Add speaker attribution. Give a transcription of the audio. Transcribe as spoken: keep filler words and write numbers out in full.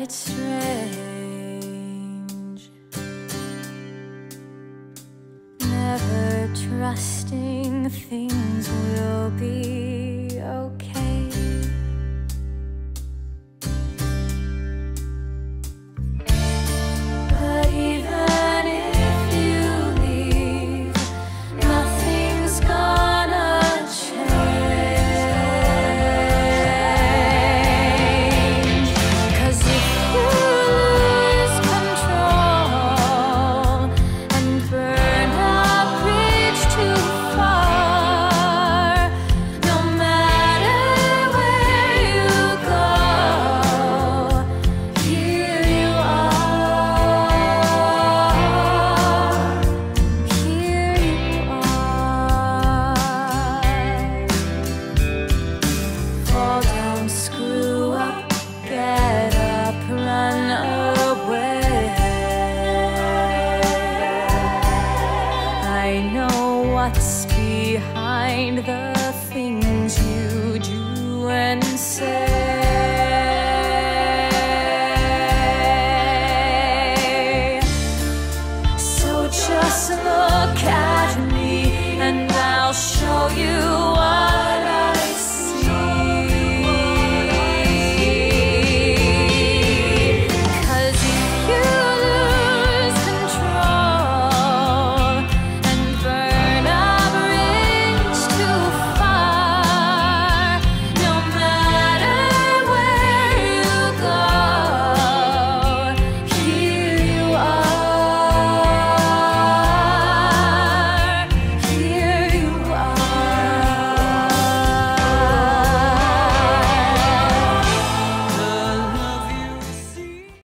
Speaker 1: it's strange, never trusting things will be okay. But even if you leave, nothing's gonna change. 'Cause if you lose control and burn a bridge too far, no matter where you go, here you are, here you are. Fall down, screw up, get up, run away. I know what's behind the things you do and say. So just look at me and I'll show you